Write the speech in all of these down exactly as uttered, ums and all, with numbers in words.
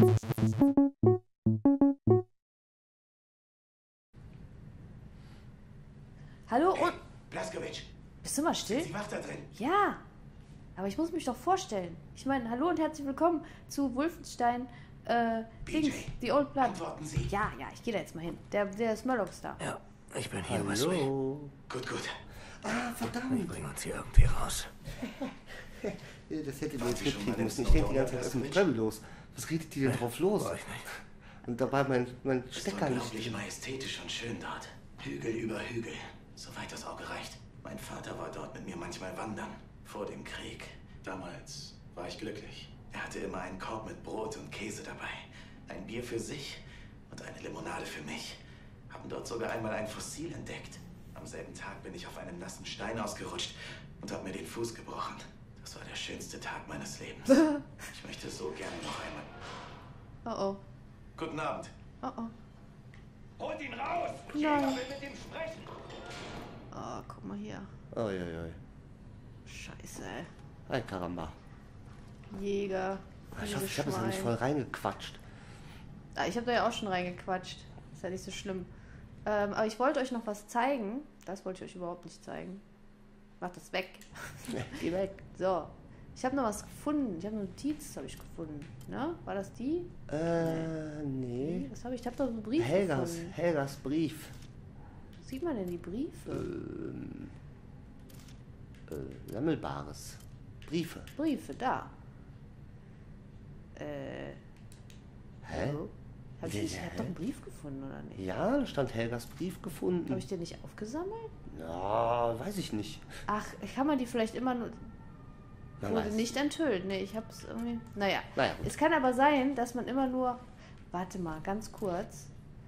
Hallo Hey, und... Blaskowitsch, Bist du mal still? sind Sie wach da drin? Ja, aber ich muss mich doch vorstellen. Ich meine, hallo und herzlich willkommen zu Wolfenstein, äh, B J, Dings, The Old Blood. antworten Sie. Ja, ja, ich gehe da jetzt mal hin. Der, der Smurlocs da. Ja, ich bin hier, Wesley. Hallo. Gut, gut. Ah, Ich verdammt. bring uns hier irgendwie raus. Das hättet ihr Waren jetzt Sie schon mitkriegen mal müssen. im Ich denke die ganze Snowdon, Zeit, was ist mit Blaskowitsch? Treble los? Was redet die denn drauf los? War ich nicht. Und dabei mein, mein Es ist Stecker nicht. unglaublich majestätisch und schön dort. Hügel über Hügel, soweit das Auge reicht. Mein Vater war dort mit mir manchmal wandern, vor dem Krieg. Damals war ich glücklich. Er hatte immer einen Korb mit Brot und Käse dabei. Ein Bier für sich und eine Limonade für mich. Haben dort sogar einmal ein Fossil entdeckt. Am selben Tag bin ich auf einem nassen Stein ausgerutscht und habe mir den Fuß gebrochen. Das war der schönste Tag meines Lebens. Ich möchte so gerne noch einmal. Oh oh, Guten Abend. oh oh. Holt ihn raus! Nein. Jeder will mit ihm sprechen. Oh, guck mal hier. Uiuiui. Scheiße, ey. Ay, Karamba. Jäger. Ich hoffe, ich habe es noch nicht voll reingequatscht. Ah, ich habe da ja auch schon reingequatscht. Ist ja nicht so schlimm. Ähm, aber ich wollte euch noch was zeigen. Das wollte ich euch überhaupt nicht zeigen. Macht das weg. Geh weg. So. Ich habe noch was gefunden. Ich habe eine Notiz habe ich gefunden. Ne? War das die? Äh, nee. Was habe ich? Ich habe da so einen Brief Helgas, gefunden. Helgas Brief. Wo sieht man denn die Briefe? Ähm, äh, Sammelbares. Briefe. Briefe, da. Äh. Hä? Hallo? Hab ich Hä? nicht, ich hab doch einen Brief gefunden, oder nicht? Ja, da stand Helgas Brief gefunden. Habe ich den nicht aufgesammelt? Ja, weiß ich nicht. Ach, kann man die vielleicht immer nur... Man Wurde weiß. nicht enthüllt. Nee, ich hab's irgendwie... Naja. Naja, gut. Es kann aber sein, dass man immer nur... Warte mal, ganz kurz.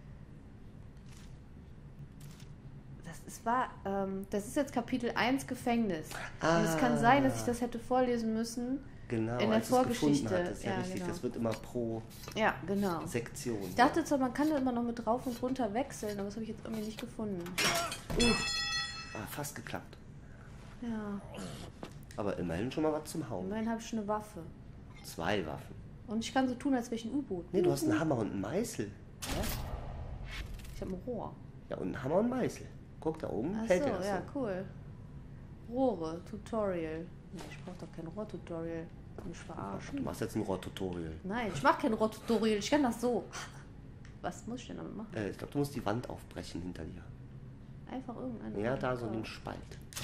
Das ist, war, ähm, das ist jetzt Kapitel eins Gefängnis. Ah. Und es kann sein, dass ich das hätte vorlesen müssen. Genau, in der als du es Vorgeschichte. gefunden hattest. Ja, Ja, richtig. genau. Das wird immer pro Ja, genau. Sektion. Ich dachte zwar, man kann da immer noch mit drauf und runter wechseln, aber das habe ich jetzt irgendwie nicht gefunden. Ah, fast geklappt. Ja, Aber immerhin schon mal was zum Hauen. immerhin habe ich schon eine Waffe. Zwei Waffen. Und ich kann so tun, als wäre ich ein U-Boot. Nee, du hast einen Hammer und einen Meißel. Ich habe ein Rohr. Ja, und einen Hammer und einen Meißel. Guck, da oben Ach hält so, er das ja, so. cool. Rohre, Tutorial. Nee, ich brauche doch kein Rohr-Tutorial. Mich Du verarschen. machst jetzt ein Rohrtutorial. Nein, ich mache kein Rohr-Tutorial. Ich kann das so. Was muss ich denn damit machen? Äh, ich glaube, du musst die Wand aufbrechen hinter dir. Einfach irgendeine. Ja, da so Oh. den Spalt.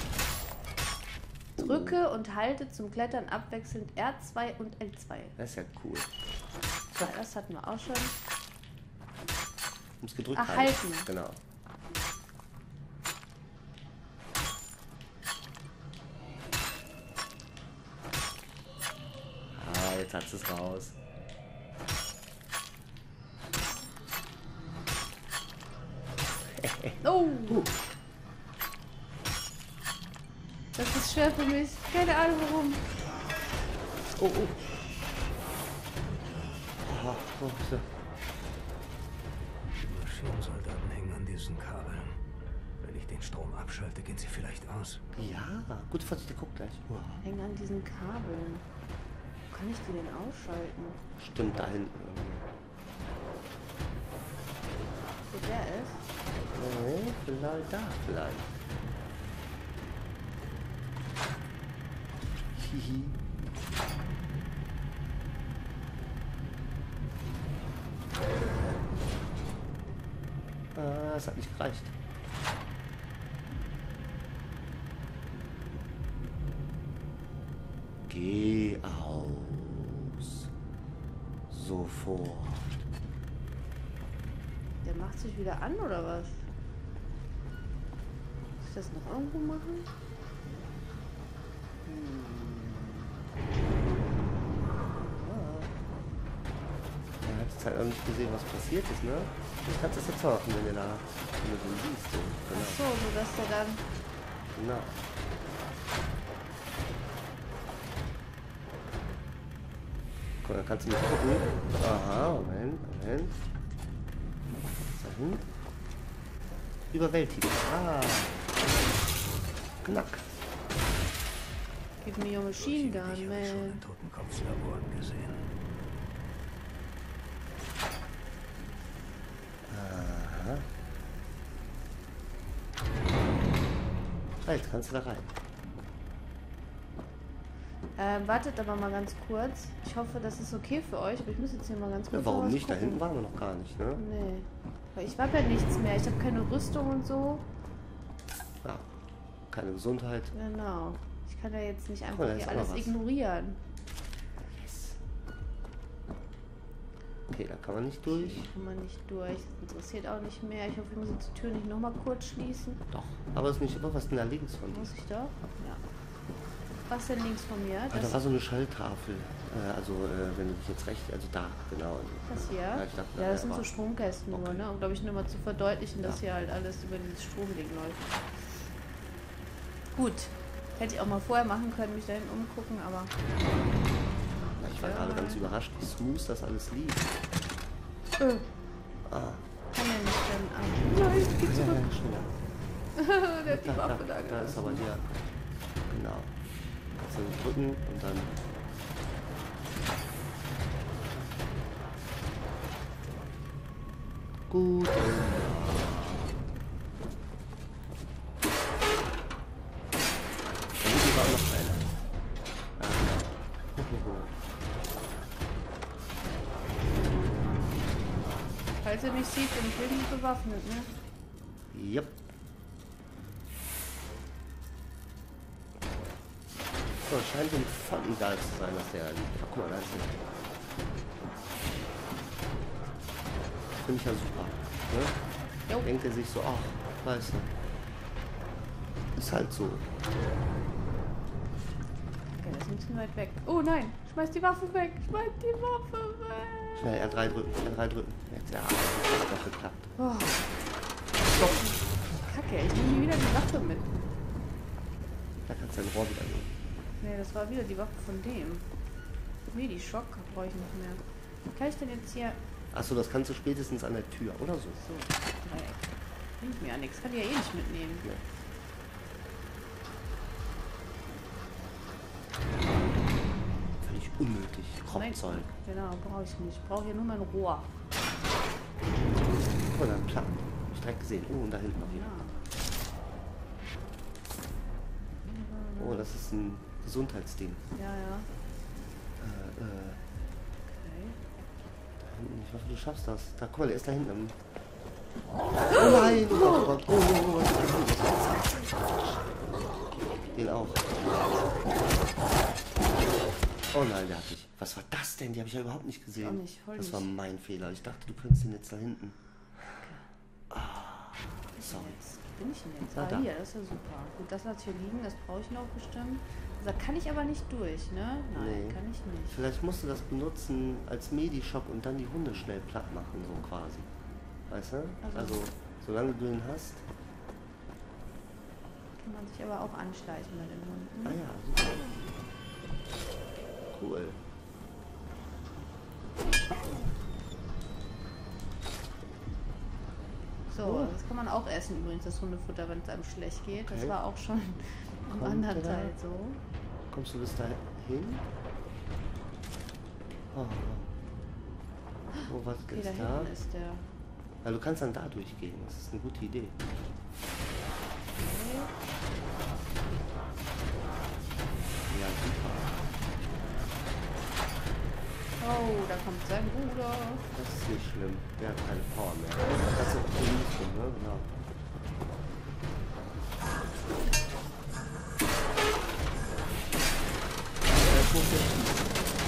Drücke und halte zum Klettern abwechselnd R zwei und L zwei. Das ist ja cool. So, das hatten wir auch schon. Du musst gedrückt Ach, halten. halten. Genau. Ah, jetzt hat es raus. Oh! Das ist schwer für mich. Keine Ahnung warum. Oh, oh. Aha, oh, so. Die Maschinensoldaten hängen an diesen Kabeln. Wenn ich den Strom abschalte, gehen sie vielleicht aus. Ja, gute Vorsicht, der guckt gleich. Oh, Hängen an diesen Kabeln. Wo kann ich die denn ausschalten? stimmt, da hinten. Wo der ist? Nee, vielleicht da, vielleicht. Hihi. Ah, es hat nicht gereicht. Geh aus. Sofort. Der macht sich wieder an oder was? Muss ich das noch irgendwo machen? Er hat jetzt halt auch nicht gesehen, was passiert ist, ne? Du kannst das jetzt machen, wenn du da wenn du den siehst. So. Ach Genau. so, so dass der dann... genau. Guck, dann kannst du mal gucken. Aha, Moment, Moment. Dahin. Überwältigen. Ah. Knack. Give me your machine gun, Ich habe schon man. ein Totenkopflabor gesehen. Aha. Ah, jetzt kannst du da rein. Ähm, wartet aber mal ganz kurz. Ich hoffe, das ist okay für euch, aber ich muss jetzt hier mal ganz kurz. Ja, warum was nicht? Da gucken. hinten waren wir noch gar nicht, ne? Nee. Weil ich habe ja nichts mehr. Ich habe keine Rüstung und so. Ja. Keine Gesundheit. Genau. Ich kann ja jetzt nicht einfach Guck mal, da hier ist auch alles noch was. ignorieren. Yes. Okay, da kann man nicht durch. Hier kann man nicht durch. Das interessiert auch nicht mehr. Ich hoffe, ich muss jetzt die Tür nicht nochmal kurz schließen. Doch. Aber ist nicht immer was denn da links von dir? Muss ich doch? Ja. Was denn links von mir? Ah, Das, da war so eine Schalltafel. Äh, also, äh, wenn du dich jetzt recht. Also da, genau. das hier? Ja, ich dachte, Ja, das sind aber- so Stromkästen nur, Okay. ne? Um, glaube ich, nur mal zu verdeutlichen, dass Ja. hier halt alles über dieses Stromding läuft. Gut. Hätte ich auch mal vorher machen können, mich dahin umgucken, aber... Ja, ich war Ja. gerade ganz überrascht, wie smooth das alles lief. Äh, Ah, kann ja nicht denn an. Nein, geh ja, zurück. ja, schneller. Der hat die Da, da, Waffe da da ist gelassen. aber hier. Genau. Kannst du drücken und dann. Gut. Da hinten war auch noch einer. Ah, genau. Falls ihr mich seht, bin ich wirklich bewaffnet, ne? Yep. So, es scheint ihm voll egal zu sein, dass der liegt. Ach, guck mal, da ist er. Finde ich ja super. Ne? Jo. Denkt er sich so, ach, weißt du. Ist halt so. Okay, das ist ein bisschen weit weg. Oh nein, schmeiß die Waffe weg. Schmeiß die Waffe weg. Schnell, R drei drücken, R drei drücken. Jetzt, ja, das hat doch geklappt. Oh, Stopp! Kacke, ich nehme nie wieder die Waffe mit. Da kannst du dein Rohr wieder nehmen. Nee, das war wieder die Waffe von dem. Nee, die Schock brauche ich nicht mehr. Kann ich denn jetzt hier... Achso, das kannst du spätestens an der Tür, oder so. So, Dreieck. Bringt mir ja nichts. Kann die ja eh nicht mitnehmen. Ja. Völlig unnötig. Kropfzeug. Genau, brauche ich nicht. Ich brauche hier nur mein Rohr. Guck mal, da ein Plan. Hab ich direkt gesehen. Oh, und da hinten noch Ja. jemand. Oh, das ist ein Gesundheitsding. Ja, ja. Äh, äh, Okay. da hinten. Ich hoffe, du schaffst das. Da, guck mal, der ist da hinten. Oh nein! Oh Gott, oh Gott. Oh, oh, oh, oh. Den auch. Oh nein, der hat dich. Was war das denn? Die habe ich ja überhaupt nicht gesehen. auch nicht, voll das war nicht. mein Fehler. Ich dachte, du könntest den jetzt da hinten. Ah, sorry. Jetzt bin ich denn jetzt? Ah, Ah, da. hier, das ist ja super. Gut, das hat hier liegen, das brauche ich noch bestimmt. Also, da kann ich aber nicht durch, ne? Nein, Nee. kann ich nicht. Vielleicht musst du das benutzen als Medishock und dann die Hunde schnell platt machen, so quasi. Weißt du? Also- Also, solange du den hast. Kann man sich aber auch anschleichen bei den Hunden. Ah ja, super. Cool. So, Oh. das kann man auch essen übrigens, das Hundefutter, wenn es einem schlecht geht. Das Okay. war auch schon im Kommt anderen der da? Teil so. Kommst du bis dahin? Oh. Oh, was Okay, ist da da? hinten ist der. Ja, du kannst dann da durchgehen. Das ist eine gute Idee. Okay. Ja, super. Oh, da kommt sein Bruder. Das ist nicht schlimm. Der hat keine Power mehr. Das ist auch nicht so, ne? Genau. Ja, ich muss jetzt schießen.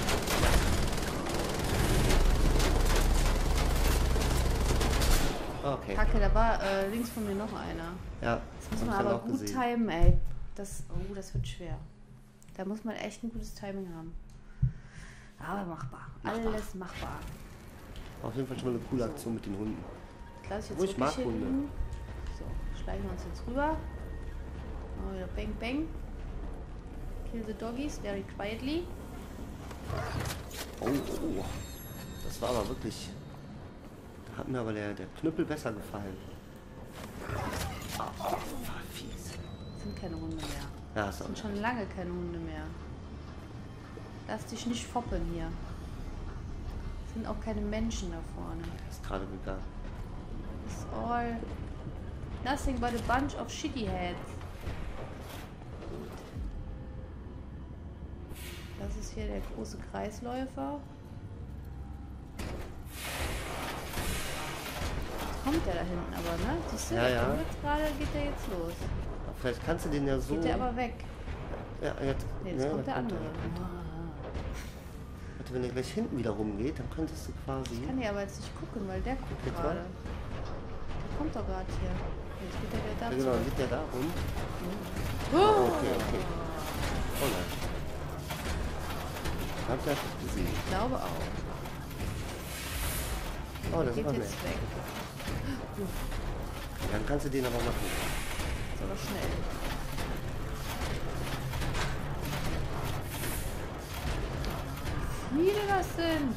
Okay. Kacke, da war äh, links von mir noch einer. Ja, Das muss hab man ich dann aber auch gut gesehen. timen, ey. Das, oh, das wird schwer. Da muss man echt ein gutes Timing haben. Aber machbar. Machbar. Alles machbar. Auf jeden Fall schon mal eine coole Aktion mit den Hunden. Lass ich jetzt Oh, ich mag wirklich hier Hunde. liegen. So, schleichen wir uns jetzt rüber. Oh, wieder bang bang. Kill the doggies very quietly. Oh, oh. Das war aber wirklich... Da hat mir aber der, der Knüppel besser gefallen. Ah, oh, war fies. Das sind keine Hunde mehr. Ja, ist Das auch sind schon lange keine Hunde mehr. Lass dich nicht foppen hier. Es sind auch keine Menschen da vorne. ist gerade gegangen. It's all nothing but a bunch of shitty heads. Gut. Das ist hier der große Kreisläufer. Jetzt kommt der da hinten aber, ne? Siehst du, Ja, ja. der kommt gerade, geht der jetzt los. Vielleicht kannst du den ja so... Geht der aber weg. Ja, jetzt, Nee, jetzt ne, kommt da der andere. er. Warte, wenn er gleich hinten wieder rumgeht, dann könntest du quasi... Ich kann hier aber jetzt nicht gucken, weil der guckt Jetzt gerade. mal. Der kommt doch gerade hier. Jetzt geht der wieder da Ja, genau, zurück. geht der da rum? Oh. Oh, okay, okay. Oh nein. Hab ich das gesehen. Ich glaube auch. Oh, das ist Geht aber jetzt nett. weg. Dann kannst du den aber machen. Ist aber schnell. Wie viele das sind?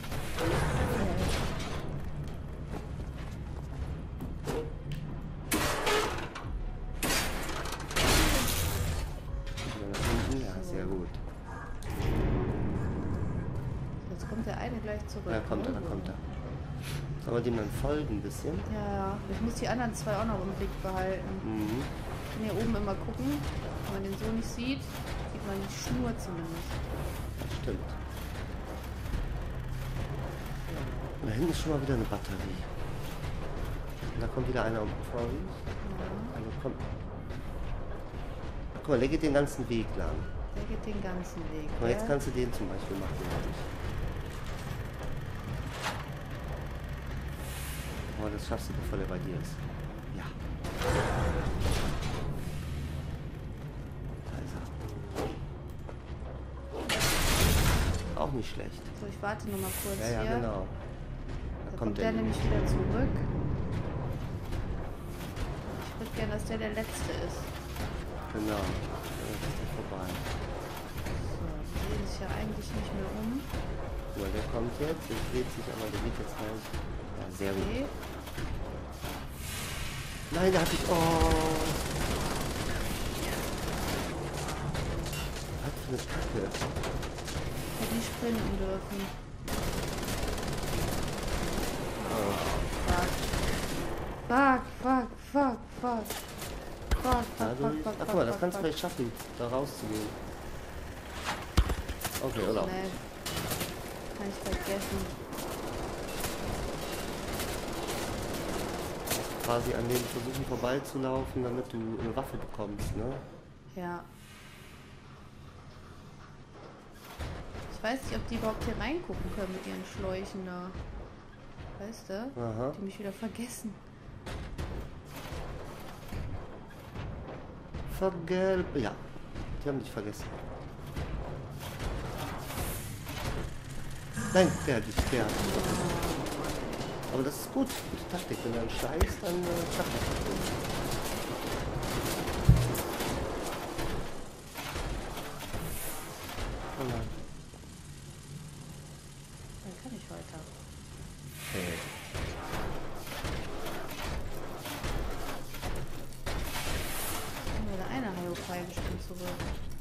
Ja, sehr gut. Jetzt kommt der eine gleich zurück. Da kommt er, da kommt er. Sollen wir dem dann folgen ein bisschen? Ja, ja. Ich muss die anderen zwei auch noch im Blick behalten. Mhm. Ich kann hier oben immer gucken. Wenn man den so nicht sieht, sieht man die Schnur zumindest. Das stimmt. Und da hinten ist schon mal wieder eine Batterie. Und da kommt wieder einer um vor uns. Also kommt. Guck mal, der geht den ganzen Weg lang. Der geht den ganzen Weg. Aber jetzt gell? kannst du den zum Beispiel machen, glaube ich. Oh, das schaffst du, bevor der bei dir ist. Ja. Da ist er. Auch nicht schlecht. So, ich warte noch mal kurz Ja, ja, hier. genau. Da Da kommt kommt der der nämlich wieder zurück. Ich würde gerne, dass der der Letzte ist. Genau. Ja, das ist der vorbei. So, die sehen sich ja eigentlich nicht mehr um. Guck mal, der kommt jetzt, der dreht sich, aber der geht jetzt raus. Ja, sehr gut. Okay. Nein, da hatte ich. Oh. Was für eine Kacke. Hätte nicht sprinten dürfen. Oh. Fuck. Fuck, fuck, fuck, fuck. Fuck, Ja, fuck, du, fuck, ach, fuck, guck mal, das fuck, kannst du fuck. vielleicht schaffen, da rauszugehen. Okay, oder? Nee. Kann ich vergessen. Quasi an denen versuchen vorbeizulaufen, damit du eine Waffe bekommst, ne? Ja. Ich weiß nicht, ob die überhaupt hier reingucken können mit ihren Schläuchen da. Weißt du? Aha. Die mich wieder vergessen. Vergelb. Ja, die haben dich vergessen. Nein, der hat dich, der hat dich vergessen. Aber das ist gut, gute Taktik. Wenn du dann schleißt, dann äh, schafft das. Oh nein. Dann kann ich weiter. Okay. Dann wieder eine Hyopai bestimmt zurück.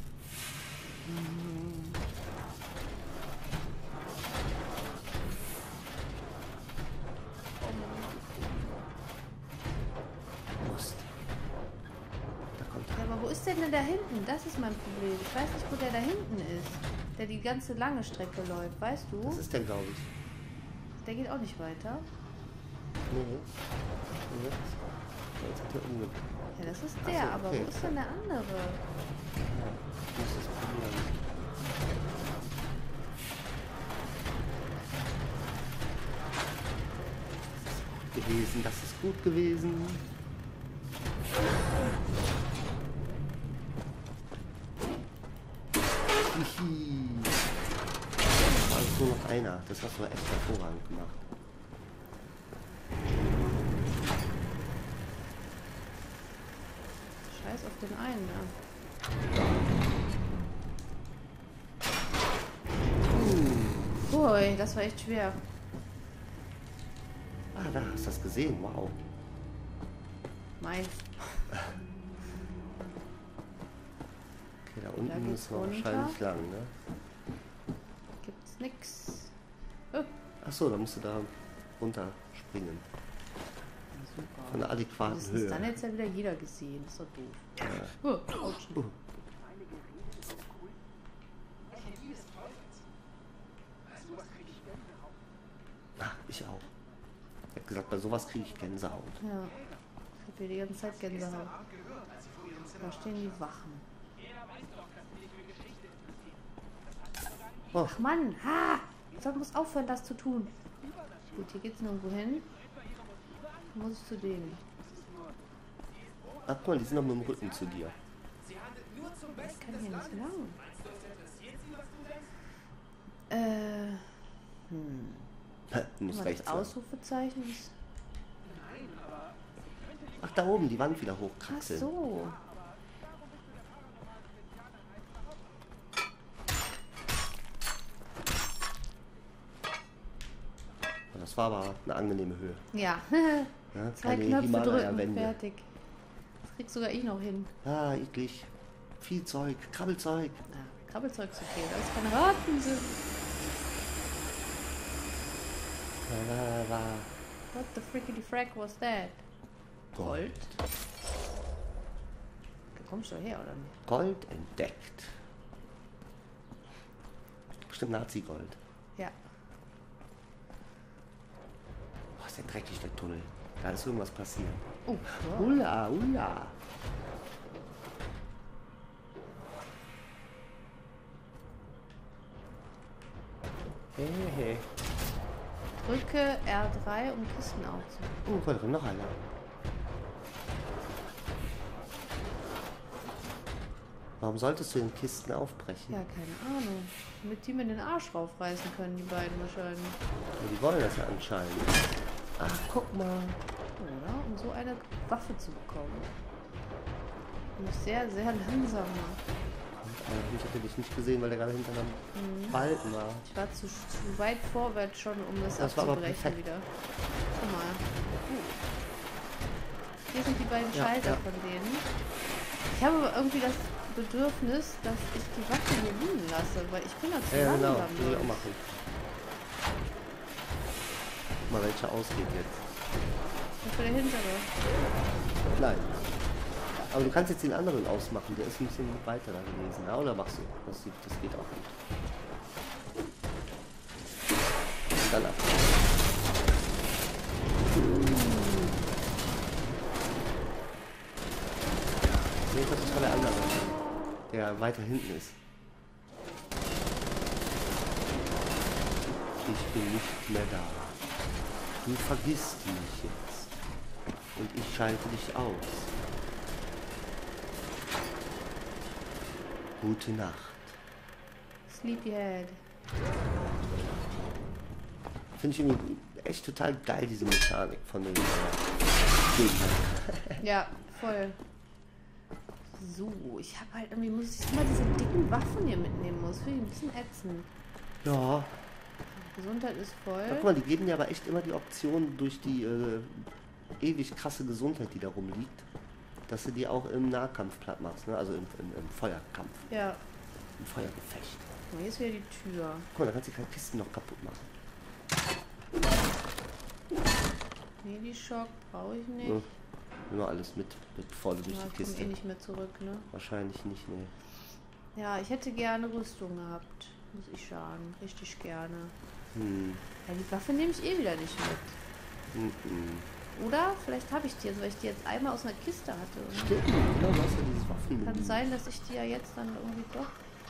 Mist. Da kommt Ja, aber wo ist denn denn da hinten? Das ist mein Problem. Ich weiß nicht, wo der da hinten ist. Der die ganze lange Strecke läuft. Weißt er. du? Das ist der, glaube ich. Der geht auch nicht weiter. Nee. Und jetzt? Jetzt hat er umge... Ja, das ist Ach der. so, Aber okay. wo ist denn der andere? Ja, ich muss das probieren. Gewesen, das ist gut gewesen. Hihi. Da ist nur noch einer. Das hast du echt hervorragend gemacht. Scheiß auf den einen, ne? Ui, das war echt schwer. Ah, da hast du das gesehen. Wow. Meins. Okay, da unten geht's müssen wir runter. wahrscheinlich lang, ne? Gibt's nix. Oh, Achso, da musst du da runter springen. Von einer adäquaten Das Höhe. ist dann jetzt ja wieder jeder gesehen. Das ist doch doof. Ja. Oh, Autsch. Uh. Ah, ich auch. Ich hab gesagt, bei sowas kriege ich Gänsehaut. Ja. Ich hab hier die ganze Zeit Gänsehaut. Da stehen die Wachen. Oh, Ach Mann, ha! Ich muss aufhören, das zu tun. Gut, hier geht's nirgendwo hin. Muss ich zu denen. ach, guck mal, die sind noch mit dem Rücken zu dir. Ich kann hier nicht lang. Äh. Hm. Du musst Was rechts das sein. Ausrufezeichen ist. Ach, da oben, die Wand wieder Ach hochkraxeln. so. Das war aber eine angenehme Höhe. Ja. Ja, Zwei keine Knöpfe drücken, Himalaya-Wände. fertig. Das krieg sogar ich noch hin. Ah, eklig. Viel Zeug, Krabbelzeug. Ja, Krabbelzeug ist okay, da ist keine Raten sind. La, la, la. What the frickety frack was that? Gold? Da kommst du her, oder nicht? Gold entdeckt. Bestimmt Nazi-Gold. Ja. Oh, ist der dreckig, der Tunnel. Da ist irgendwas passiert. Oh, wow. Ula, ula. Hey, hey. Drücke R drei, um Kisten aufzunehmen. Oh, da drin noch einer. Warum solltest du den Kisten aufbrechen? Ja, keine Ahnung. Damit die mir den Arsch raufreißen können, die beiden wahrscheinlich. Ja, die wollen das ja anscheinend. Ach, guck mal. Oder? Um so eine Waffe zu bekommen. Bin ich sehr, sehr langsam. Ich hatte dich nicht gesehen, weil der gerade hinter einem Mhm. Balken war. Ich war zu, zu weit vorwärts schon, um das, Das war aber abzubrechen perfekt. wieder. Guck mal. Uh. Hier sind die beiden Ja, Schalter ja. von denen. Ich habe aber irgendwie das Bedürfnis, dass ich die Waffe hier liegen lasse, weil ich bin da zu Ja, genau. langsam. Will ich auch durch. machen. Guck mal, welcher ausgeht jetzt. Das für der hintere. Nein. Aber du kannst jetzt den anderen ausmachen. Der ist ein bisschen weiter da gewesen. Ja, oder machst du? Das, sieht, das geht auch gut. Und dann ab. Nee, das ist von der andere, der weiter hinten ist. Ich bin nicht mehr da. Du vergisst mich jetzt. Und ich schalte dich aus. Gute Nacht. Sleepyhead. Finde ich irgendwie echt total geil, diese Mechanik von den äh, Gegnern. Ja, voll. So, ich habe halt irgendwie, muss ich immer diese dicken Waffen hier mitnehmen muss. Finde ich ein bisschen ätzend. Ja. Gesundheit ist voll. Ja, guck mal, die geben dir aber echt immer die Option durch die äh, ewig krasse Gesundheit, die da rumliegt, dass du die auch im Nahkampf platt machst, ne? Also im, im, im Feuerkampf, Ja. im Feuergefecht. Oh, hier ist wieder die Tür. Guck mal, da kannst du die kleinen Kisten noch kaputt machen. Medischock brauche ich nicht. Ne? Immer alles mit, mit voll durch Ja, die ich komme Kiste. eh nicht mehr zurück, ne? Wahrscheinlich nicht, ne. Ja, ich hätte gerne Rüstung gehabt. Muss ich sagen. Richtig gerne. Hm. Ja, die Waffe nehme ich eh wieder nicht mit. Hm, hm. Oder? Vielleicht habe ich die jetzt, weil ich die jetzt einmal aus einer Kiste hatte. Und Stimmt, genau, du hast ja dieses Waffen. kann es sein, dass ich die ja jetzt dann irgendwie doch...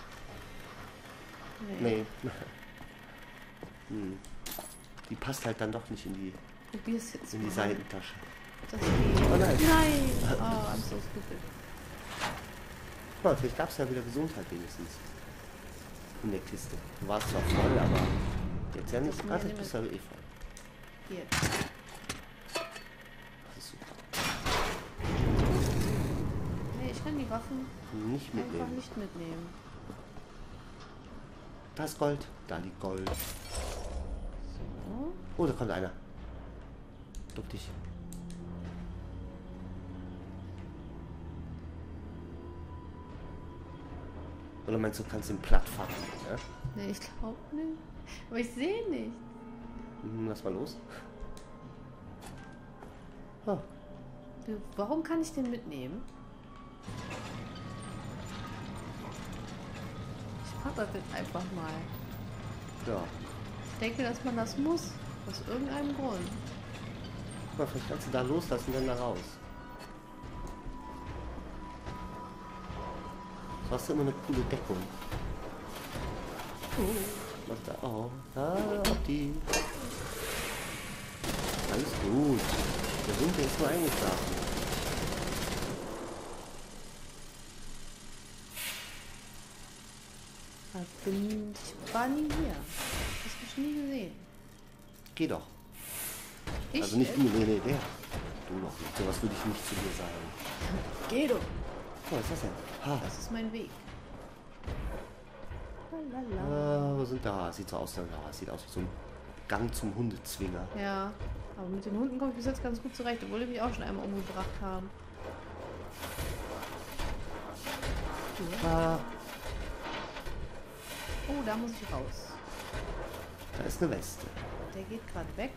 Nee. hm. Die passt halt dann doch nicht in die, Probier's jetzt in die mal. Seitentasche. Das geht. Oh nein. Nein! Oh, I'm so stupid. Guck mal, vielleicht gab es ja wieder Gesundheit wenigstens. In der Kiste. Du warst zwar voll, aber jetzt ja nicht. Das Ah, das mir bist du aber eh voll. Hier. Das ist super. Nee, ich kann die Waffen Nicht einfach mitnehmen. nicht mitnehmen. Da ist Gold. Da liegt Gold. So. Oh, da kommt einer. Duck dich. Oder meinst du, du kannst ihn platt fahren? Ja? Nee, ich glaube nicht. Aber ich sehe nicht. Hm, lass mal los. Oh. Du, warum kann ich den mitnehmen? Ich mach das jetzt einfach mal. Ja. Ich denke, dass man das muss. Aus irgendeinem Grund. Guck mal, vielleicht kannst du da loslassen, dann da raus. So hast du immer eine coole Deckung. Oh. Was da? Oh. Ah, die. Alles gut. Der Wind, der ist nur eingeschlafen. Ich bin, ich war nie hier. Das hab ich nie gesehen. Geh doch. Ich? Also nicht du, nee, nee, der. Du noch nicht. Sowas würde ich nicht zu dir sagen. Geh doch. Oh, was ist das denn? Ha. Das ist mein Weg. Lalala. Ah, wo sind da? Sieht so aus, ja, sieht aus wie so ein Gang zum Hundezwinger. Ja, aber mit den Hunden komme ich bis jetzt ganz gut zurecht, obwohl die mich auch schon einmal umgebracht haben. Ah, Oh, da muss ich raus. da ist eine Weste. Der geht gerade weg.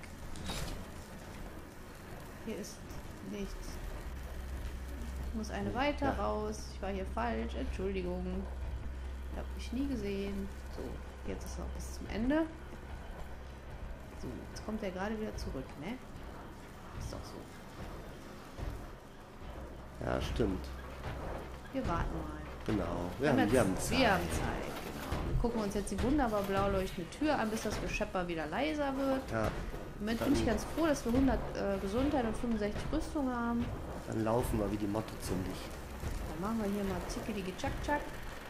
Hier ist nichts. Ich muss eine weiter Ja. raus. Ich war hier falsch. Entschuldigung. Ich habe mich nie gesehen. So, jetzt ist noch bis zum Ende. So, jetzt kommt er gerade wieder zurück, ne? Ist doch so. Ja, stimmt. Wir warten mal. Genau. Wir haben haben, jetzt- wir haben Zeit. Wir haben Zeit, genau. Wir gucken uns jetzt die wunderbar blau leuchtende Tür an, bis das Geschepper wieder leiser wird. Ja, Im Moment bin ich ganz froh, dass wir hundert äh, Gesundheit und fünfundsechzig Rüstung haben. dann laufen wir wie die Motte ziemlich. Dann machen wir hier mal zickelige Tschak Tschak.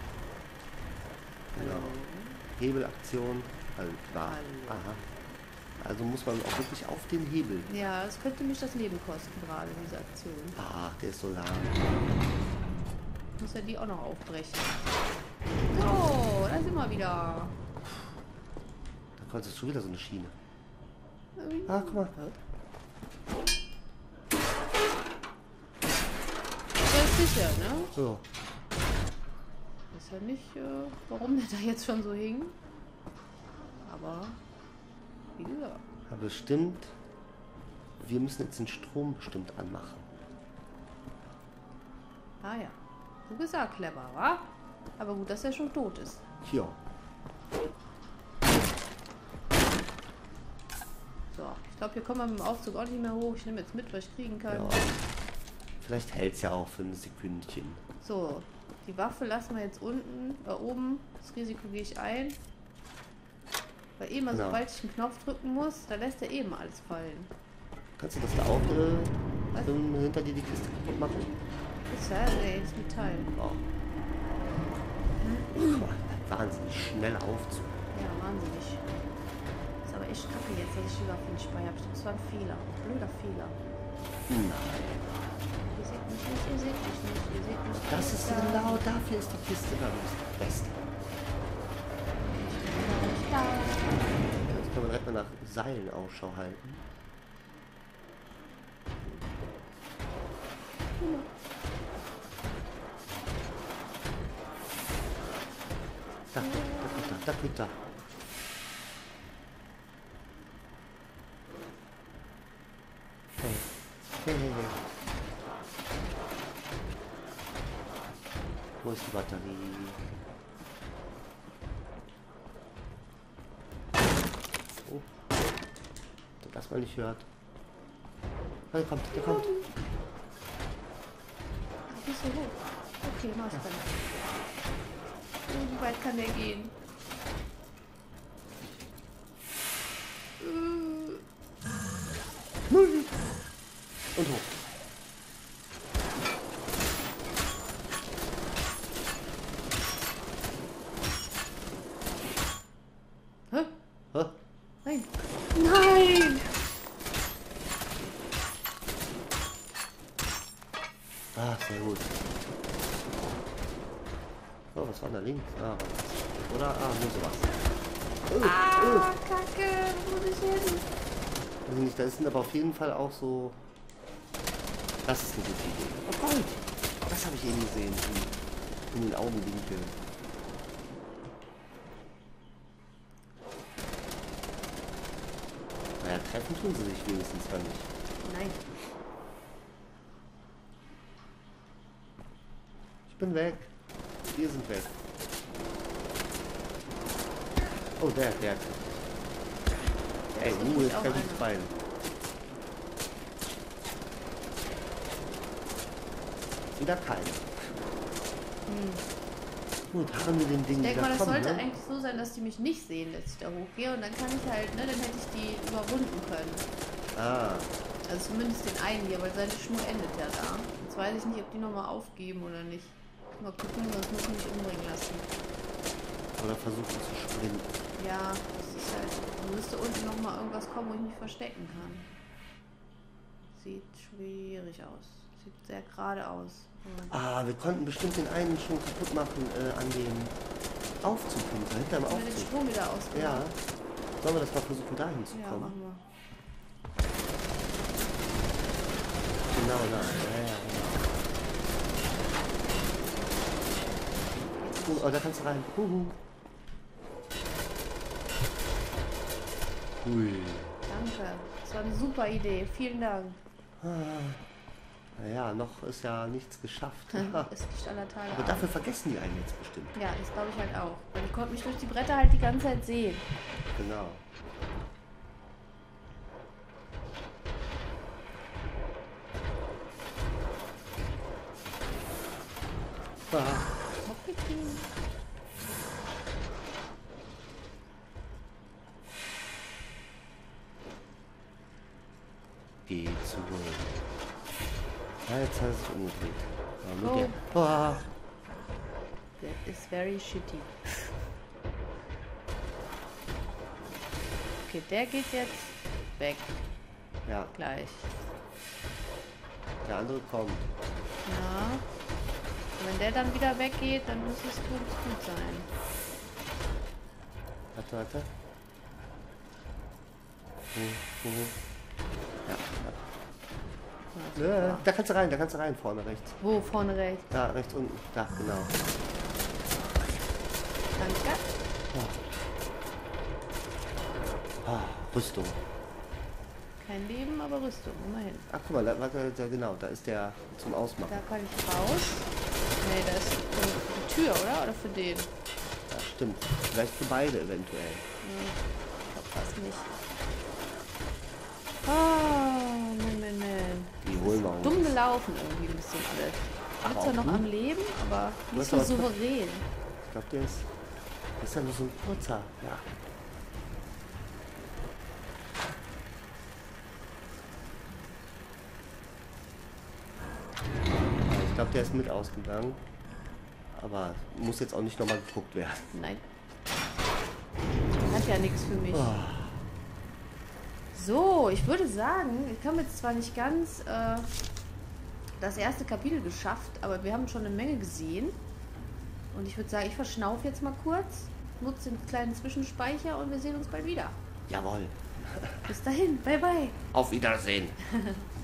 Genau. Hebelaktion. Also, war. Hallo. Aha. Also muss man auch wirklich auf den Hebel. Ja, es könnte mich das Leben kosten gerade, diese Aktion. Ach, der ist so lahm. Ich muss ja die auch noch aufbrechen. So, da sind wir wieder. Da kommt jetzt schon wieder so eine Schiene. Ähm, Ah, guck mal. Der ist sicher, ne? So. Ist ja nicht, äh, warum der da jetzt schon so hing. Aber, wie gesagt. Ja, bestimmt. Wir müssen jetzt den Strom bestimmt anmachen. Ah ja. Du bist ja clever, wa? Aber gut, dass er schon tot ist. Hier. So, ich glaube, hier kommen wir mit dem Aufzug auch nicht mehr hoch. Ich nehme jetzt mit, was ich kriegen kann. Ja. Vielleicht hält es ja auch für ein Sekündchen. So, die Waffe lassen wir jetzt unten, da oben. Das Risiko gehe ich ein. Weil eben, also, Genau. sobald ich einen Knopf drücken muss, da lässt er eben alles fallen. Kannst du das da auch äh, Was? ähm, hinter dir die Kiste kaputt machen? Ist ja, nee, ist Metall. Oh. Wahnsinnig schnell Aufzug. Ja, wahnsinnig. Ist aber echt kacke jetzt, dass ich die Waffe nicht bei habe. Das war ein Fehler. Ein blöder Fehler. Nein. Ihr seht mich nicht, ihr seht mich nicht, ihr seht mich nicht. Das ist da. genau, dafür ist die Kiste da. Das ist das Beste. Ich bin da. Jetzt können wir direkt mal nach Seilen Ausschau halten. Da, da, da, da, da, da. Hey, hey, hey, hey. Wo ist die Batterie? Oh. Der das mal nicht hört. Ah, der kommt, der kommt. Bist du hoch? Okay, mach's dann. Wie weit kann der gehen? Äh, Und hoch. Hä? Hä? Nein. Nein! Ah, sehr gut. Oh, was war da links? Ah, was? Oder? Ah, nur sowas. Oh, Ah, Kacke, wo muss ich hin? oh. Weiß nicht, da sind aber auf jeden Fall auch so... Das ist eine gute Idee. Oh Gott! Das habe ich eben gesehen. In, in den Augenwinkeln. Naja, treffen tun sie sich wenigstens mal nicht. Nein. bin weg. Wir sind weg. Oh, der, der. Ey, uh, jetzt kann ich rein. Wieder keine. Hm. Gut, haben wir den Ding Ich denke mal, das kommen, sollte ne? eigentlich so sein, dass die mich nicht sehen, dass ich da hochgehe. Und dann kann ich halt, ne, dann hätte ich die überrunden können. Ah, Also zumindest den einen hier, weil seine Schnur endet ja da. Jetzt weiß ich nicht, ob die nochmal aufgeben oder nicht. Mal gucken, sonst muss ich mich umbringen lassen. oder versuchen zu sprinten. Ja, das ist halt. Da müsste unten nochmal irgendwas kommen, wo ich mich verstecken kann. Sieht schwierig aus. Sieht sehr gerade aus. Und Ah, wir konnten bestimmt den einen schon kaputt machen äh, an dem Aufzug hinter, hinterm ich will den Aufzug. Strom wieder ausgemacht. Ja. Sollen wir das mal versuchen, dahin zu Ja, kommen? machen wir. Genau, da. Ja, ja, genau. Oh, da kannst du rein. Huhu. Hui. Danke. Das war eine super Idee. Vielen Dank. Naja, noch ist ja nichts geschafft. Ist nicht aller Tage. Aber Abend. dafür vergessen die einen jetzt bestimmt. Ja, das glaube ich halt auch. Weil ich konnte mich durch die Bretter halt die ganze Zeit sehen. Genau. Ah. Geh zurück. Ja, jetzt hat es sich umgedreht. Ja, mit Oh. der- Ah. That is very shitty. Okay, der geht jetzt weg. Ja, Gleich. der andere kommt. Ja. Und wenn der dann wieder weggeht, dann muss es gut, gut sein. Warte, warte. Hm, hm. Ja, Ja, ja. super. Da kannst du rein, da kannst du rein, vorne rechts. Wo? Vorne rechts. Da, rechts unten. Da, genau. Danke. Ah, Rüstung. Kein Leben, aber Rüstung. Immerhin. Ach, guck mal, da, warte, da, genau, da ist der zum Ausmachen. Da kann ich raus. Nee, das ist für die Tür, oder? Oder für den? Ja, stimmt. Vielleicht für beide eventuell. Ich glaub fast nicht. Ah, nein, nein, nein. Die holen wir uns. Dumm gelaufen irgendwie ein bisschen alles. Aber Ist zwar auch noch gut. am Leben, aber Du nicht hast so aber- souverän. Ich glaube, der ist, ist ja nur so ein kurzer. Ja. Ja, ich glaube, der ist mit ausgegangen. Aber muss jetzt auch nicht nochmal geguckt werden. Nein. Hat ja nichts für mich. Oh. So, ich würde sagen, ich habe jetzt zwar nicht ganz äh, das erste Kapitel geschafft, aber wir haben schon eine Menge gesehen. Und ich würde sagen, ich verschnaufe jetzt mal kurz, nutze den kleinen Zwischenspeicher und wir sehen uns bald wieder. Jawohl. Bis dahin, bye bye. Auf Wiedersehen.